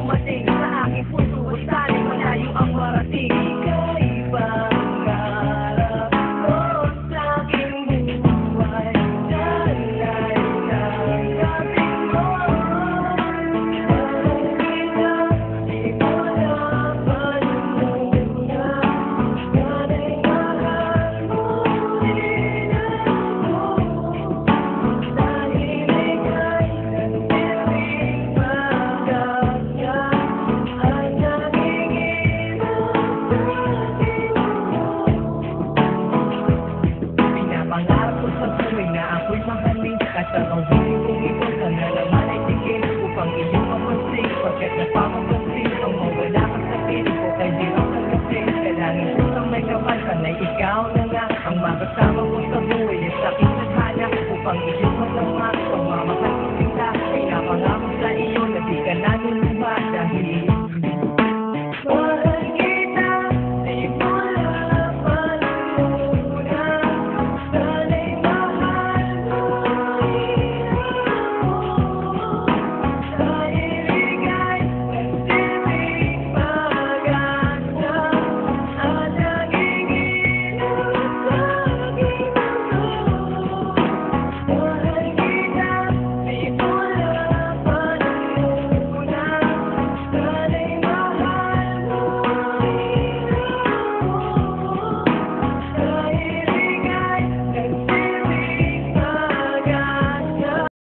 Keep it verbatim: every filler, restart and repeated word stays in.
dumating sa aking puso at sana'y malayo ang marating. Ika'y pangarap ko sa aking buhay, dalay ng gabi mo. Dahil ka, di ko naman muna, sana'y mahal mo din ako. Dahil ika'y nagtiring magagyan, ay nanginginom pinapangarap ko sa tuwing na ako'y mahalin, at ang huli kong ikaw sana naman ay tigil upang iyong mapansin, pagkat napapagawa